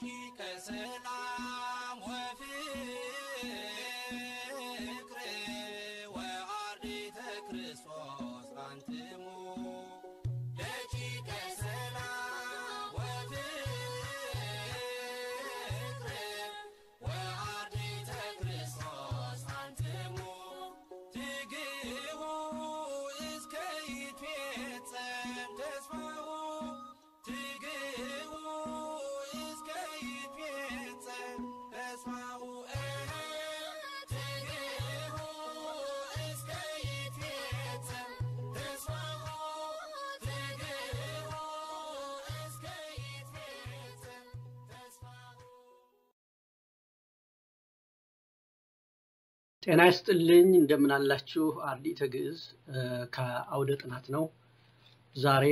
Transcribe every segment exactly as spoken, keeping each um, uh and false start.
ጤና ይስጥልኝ እንደምን አላችሁ አርዲተ ግእዝ ከአውደ ጥናት ነው ዛሬ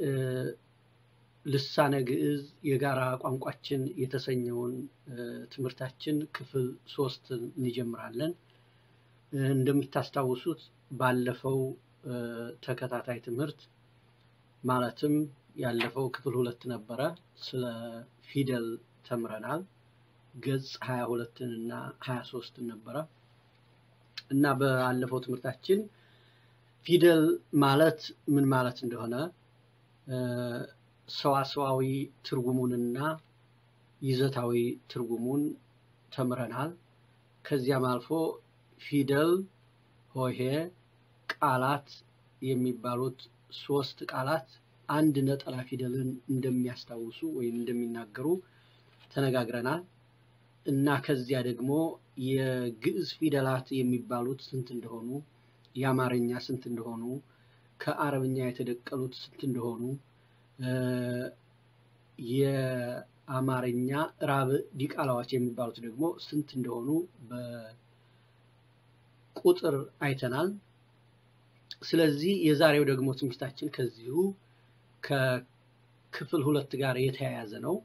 ልሳነ ግእዝ የጋራ ቋንቋችን የተሰኘውን ትምህርታችን ክፍል ሶስት እንጀምራለን እንደምታስታውሱት ባለፈው ተከታታይ ትምህርት ማለትም ያለፈው ክፍል ሁለት ነበረ ስለ ፊደል ተምረናል ገጽ ሃያ ሁለት እና ሃያ ሶስት ነበረ እና ባለፈው ትምህርታችን ፊደል ማለት ምን ማለት እንደሆነ ሰዋሰዋዊ ትርጉሙንና ይዘታዊ ትርጉሙን ተምረናል ከዚያም አልፎ ፊደል ሆሄ ቃላት የሚባሉት ሶስት ቃላት አንድ ነጠላ ፊደልን እንደሚያስታውሱ ወይም እንደሚናገሩ ተነጋግረናል እና ከዚያ ደግሞ የግእዝ ፊደላት የሚባሉት ስንት እንደሆኑ የአማርኛ ስንት እንደሆኑ ከአረብኛ የተደቀሉት ስንት እንደሆኑ የአማርኛ ራብ ዲቃላዎች የሚባሉት ደግሞ ስንት እንደሆኑ በቁጥር አይተናል ስለዚህ የዛሬው ደግሞ ትምህርታችን ከዚሁ ከክፍል ሁለት ጋር የተያያዘ ነው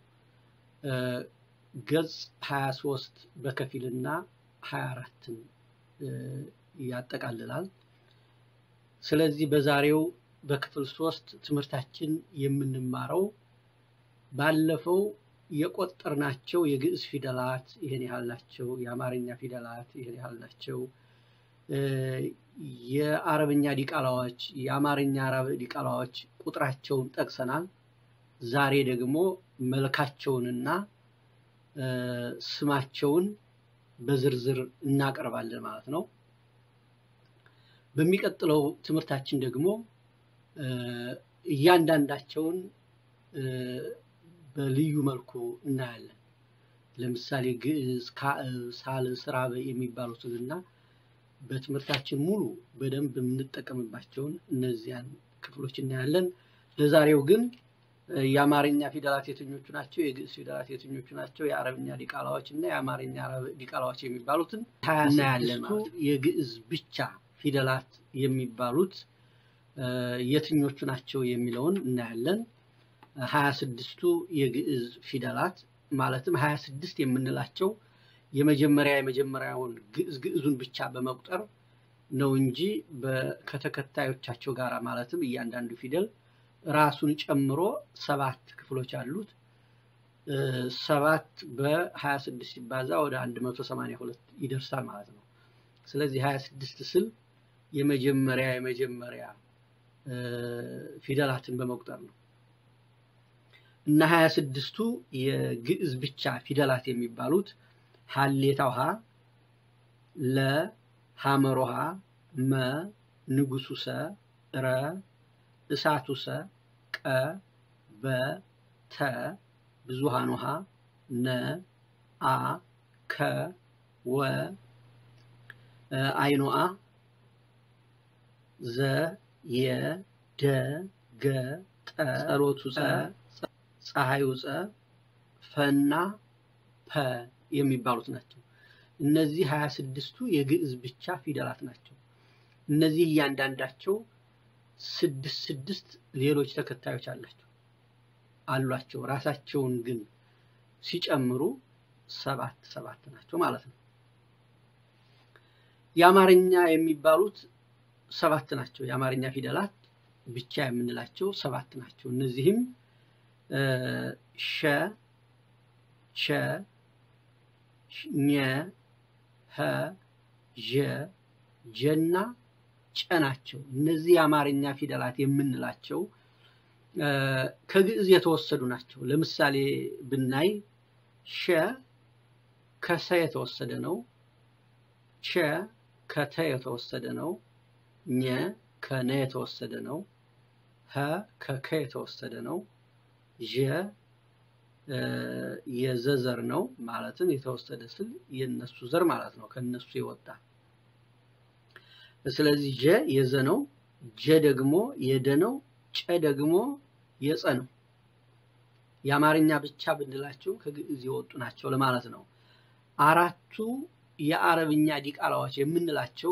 ገጽ ሃያ ሶስት በከፊልና ሃያ አራት ያጠቃልላል ስለዚህ በዛሬው በክፍል ሶስት ትምህርታችን የምንማረው ባለፈው የቆጠርናቸው የግእዝ ፊደላት ይሄን ያህል ናቸው የአማርኛ ፊደላት ይሄን ያህል ናቸው የአረብኛ ዲቃላዎች የአማርኛ አረብ ዲቃላዎች ቁጥራቸውን ጠቅሰናል ዛሬ ደግሞ መልካቸውንና ስማቸውን በዝርዝር እናቀርባለን ማለት ነው በሚቀጥለው ትምህርታችን ደግሞ እያንዳንዳቸውን በልዩ መልኩ እናያለን ለምሳሌ ግእዝ ካዕብ ሳልስ ራብ የሚባሉትና በትምህርታችን ሙሉ በደንብ የምንጠቀምባቸውን እነዚያን ክፍሎች እናያለን ለዛሬው ግን የአማርኛ ፊደላት የትኞቹ ናቸው የግእዝ ፊደላት የትኞቹ ናቸው የአረብኛ ዲቃላዎች እና የአማርኛ አረብ ዲቃላዎች የሚባሉትን እናያለን ማለት የግእዝ ብቻ ፊደላት የሚባሉት የትኞቹ ናቸው የሚለውን እናያለን ሃያ ስድስቱ የግእዝ ፊደላት ማለትም ሃያ ስድስት የምንላቸው የመጀመሪያ የመጀመሪያውን ግእዝ ግእዙን ብቻ በመቁጠር ነው እንጂ በከተከታዮቻቸው ጋራ ማለትም እያንዳንዱ ፊደል ራሱን ጨምሮ ሰባት ክፍሎች አሉት ሰባት በ26 ሲባዛ ወደ መቶ ሰማንያ ሁለት ይደርሳል ማለት ነው ስለዚህ ሃያ ስድስት ስል የመጀመሪያ የመጀመሪያ ፊደላትን በመቁጠር ነው እና ሃያ ስድስቱ የግእዝ ብቻ ፊደላት የሚባሉት ሐሌታውሃ ለ ሐመሮሃ መ ንጉሱሰ ረ እሳቱሰ ቀ በ ተ ብዙሃኑሃ ነ አ ከ ወ አይኖአ ዘ የ ደ ገ ጠ ጸሎቱሰ ፀሐዩሰ ፈና ፐ የሚባሉት ናቸው እነዚህ ሃያ ስድስቱ የግእዝ ብቻ ፊደላት ናቸው እነዚህ እያንዳንዳቸው ስድስት ስድስት ሌሎች ተከታዮች አላቸው አሏቸው ራሳቸውን ግን ሲጨምሩ ሰባት ሰባት ናቸው ማለት ነው የአማርኛ የሚባሉት ሰባት ናቸው የአማርኛ ፊደላት ብቻ የምንላቸው ሰባት ናቸው እነዚህም ሸ ቸ ኘ ሀ ዠ ጀና ጨናቸው እነዚህ የአማርኛ ፊደላት የምንላቸው ከግዕዝ የተወሰዱ ናቸው ለምሳሌ ብናይ ሸ ከሰ የተወሰደ ነው ቸ ከተ የተወሰደ ነው ኘ ከነ የተወሰደ ነው ሀ ከከ የተወሰደ ነው ዠ የዘዘር ነው ማለትም የተወሰደ ስል የነሱ ዘር ማለት ነው ከነሱ የወጣ ስለዚህ ጀ የዘ ነው ጀ ደግሞ የደ ነው ጨ ደግሞ የጸ ነው የአማርኛ ብቻ ብንላቸው ከግዕዝ የወጡ ናቸው ለማለት ነው አራቱ የአረብኛ ዲቃላዎች የምንላቸው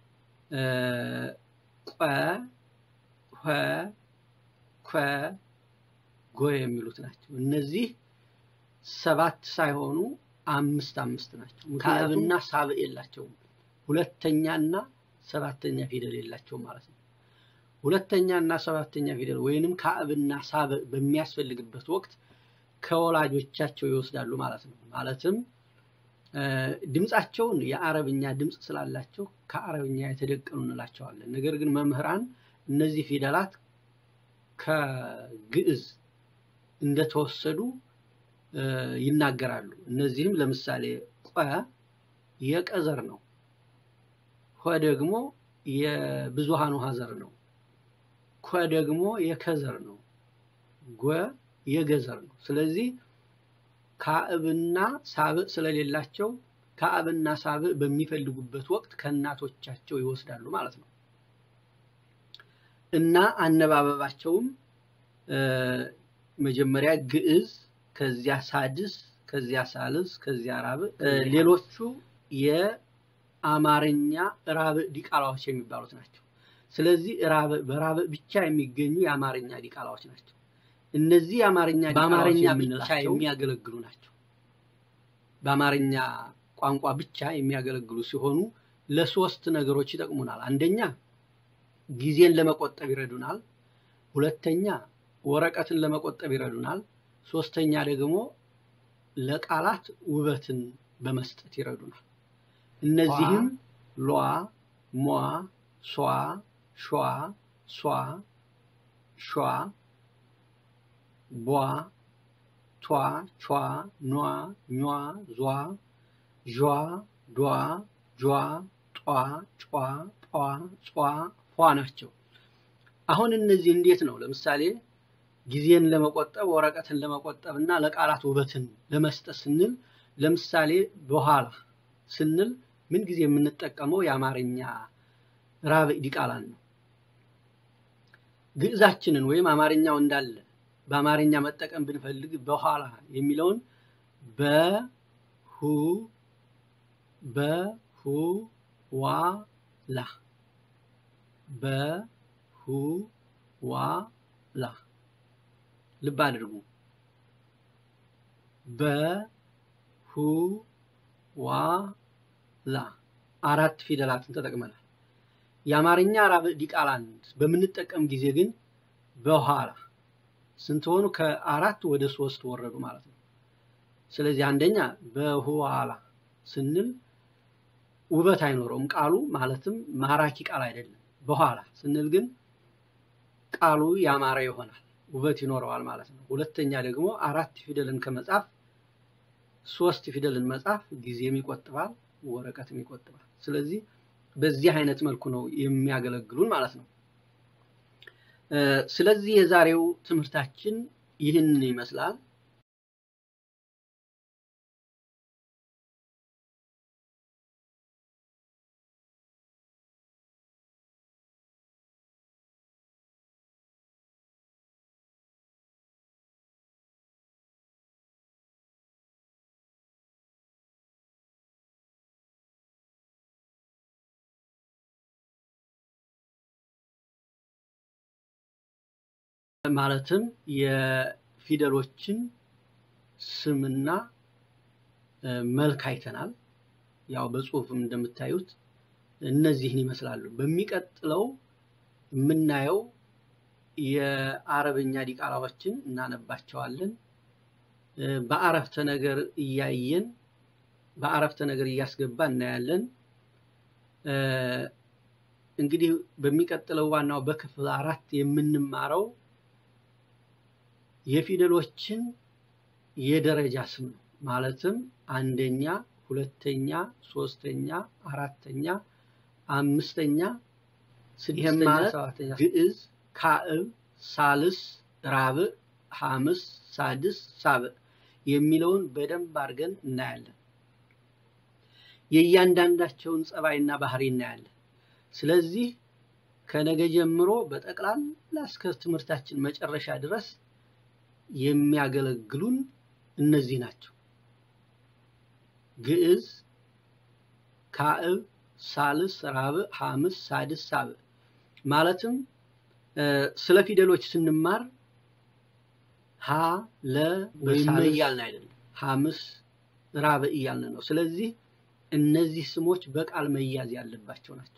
ቀ ኸ ከ ጎ የሚሉት ናቸው እነዚህ ሰባት ሳይሆኑ አምስት አምስት ናቸው ካዕብና ሳብዕ የላቸውም ሁለተኛና ሰባተኛ ፊደል የላቸው ማለት ነው ሁለተኛና ሰባተኛ ፊደል ወይንም ካዕብና ሳብዕ በሚያስፈልግበት ወቅት ከወላጆቻቸው ይወስዳሉ ማለት ነው ማለትም ድምጻቸውን የአረብኛ ድምጽ ስላላቸው ከአረብኛ የተደቀኑ እንላቸዋለን ነገር ግን መምህራን እነዚህ ፊደላት ከግዕዝ እንደተወሰዱ ይናገራሉ እነዚህም ለምሳሌ ቀ የቀዘር ነው ኸ ደግሞ የብዙሃኑ ሀዘር ነው ኮ ደግሞ የከዘር ነው ጎ የገዘር ነው ስለዚህ ካዕብና ሳብዕ ስለሌላቸው ካዕብና ሳብዕ በሚፈልጉበት ወቅት ከእናቶቻቸው ይወስዳሉ ማለት ነው እና አነባበባቸውም መጀመሪያ ግዕዝ ከዚያ ሳድስ ከዚያ ሳልስ ከዚያ ራብዕ ሌሎቹ የአማርኛ ራብዕ ዲቃላዎች የሚባሉት ናቸው ስለዚህ ራብዕ በራብዕ ብቻ የሚገኙ የአማርኛ ዲቃላዎች ናቸው እነዚህ የአማርኛ በአማርኛ ብቻ የሚያገለግሉ ናቸው በአማርኛ ቋንቋ ብቻ የሚያገለግሉ ሲሆኑ ለሶስት ነገሮች ይጠቅሙናል አንደኛ ጊዜን ለመቆጠብ ይረዱናል ሁለተኛ ወረቀትን ለመቆጠብ ይረዱናል ሶስተኛ ደግሞ ለቃላት ውበትን በመስጠት ይረዱናል እነዚህም ሏ ሟ ሷ ሿ ሷ ሿ ቦ ቷ ቿ ኗ ኟ ዟ ዣ ዷ ጇ ጧ ጯ ጧ ጿ ፏ ናቸው አሁን እነዚህ እንዴት ነው ለምሳሌ ጊዜን ለመቆጠብ ወረቀትን ለመቆጠብና ለቃላት ውበትን ለመስጠት ስንል ለምሳሌ በኋላ ስንል ምን ጊዜ የምንጠቀመው የአማርኛ ራብዕ ዲቃላን ነው ግዕዛችንን ወይም አማርኛው እንዳለ በአማርኛ መጠቀም ብንፈልግ በኋላ የሚለውን በሁ በሁ ዋ ላ በሁ ዋ ላ ልብ አድርጉ በሁ ዋ ላ አራት ፊደላትን ተጠቅመናል የአማርኛ ራብዕ ዲቃላን በምንጠቀም ጊዜ ግን በኋላ ስንት ሆኑ ከአራት ወደ ሶስት ወረዱ ማለት ነው ስለዚህ አንደኛ በኋላ ስንል ውበት አይኖርም ቃሉ ማለትም ማራኪ ቃል አይደለም በኋላ ስንል ግን ቃሉ ያማረ ይሆናል ውበት ይኖረዋል ማለት ነው ሁለተኛ ደግሞ አራት ፊደልን ከመጻፍ ሶስት ፊደልን መጻፍ ጊዜም ይቆጥባል ወረቀትም ይቆጥባል ስለዚህ በዚህ አይነት መልኩ ነው የሚያገለግሉን ማለት ነው ስለዚህ የዛሬው ትምህርታችን ይህንን ይመስላል ማለትም የፊደሎችን ስምና መልክ አይተናል ያው በጽሁፍም እንደምታዩት እነዚህን ይመስላሉ በሚቀጥለው ምናየው የአረብኛ ዲቃላዎችን እናነባቸዋለን በአረፍተ ነገር እያየን በአረፍተ ነገር እያስገባን እናያለን እንግዲህ በሚቀጥለው ዋናው በክፍል አራት የምንማረው የፊደሎችን የደረጃ ስም ማለትም አንደኛ ሁለተኛ ሶስተኛ አራተኛ አምስተኛ ስድስተኛ ሰባተኛ ግዕዝ ካዕብ ሳልስ ራብዕ ሐምስ ሳድስ ሳብዕ የሚለውን በደንብ አድርገን እናያለን የእያንዳንዳቸውን ጸባይና ባህሪ እናያለን ስለዚህ ከነገ ጀምሮ በጠቅላላ እስከ ትምህርታችን መጨረሻ ድረስ የሚያገለግሉን እነዚህ ናቸው ግዕዝ ካዕብ ሳልስ ራብዕ ሐምስ ሳድስ ሳብዕ ማለትም ስለ ፊደሎች ስንማር ሀ ለ በሳልያልን አይደለም ሐምስ ራብዕ እያልን ነው ስለዚህ እነዚህ ስሞች በቃል መያዝ ያለባቸው ናቸው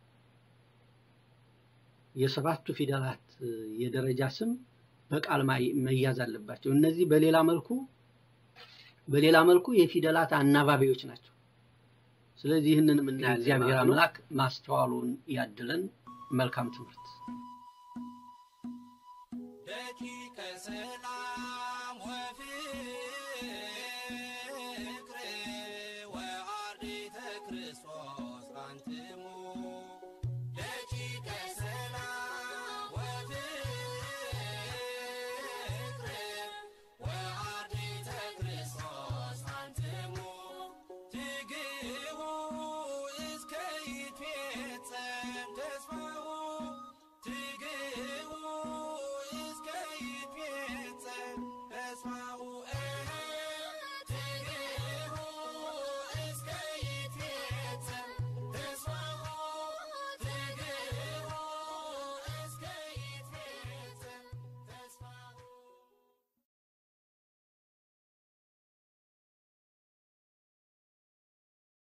የሰባቱ ፊደላት የደረጃ ስም በቃል መያዝ አለባቸው እነዚህ በሌላ መልኩ በሌላ መልኩ የፊደላት አናባቢዎች ናቸው ስለዚህ ይህንን ምን እግዚአብሔር አምላክ ማስተዋሉን ያድለን መልካም ትምህርት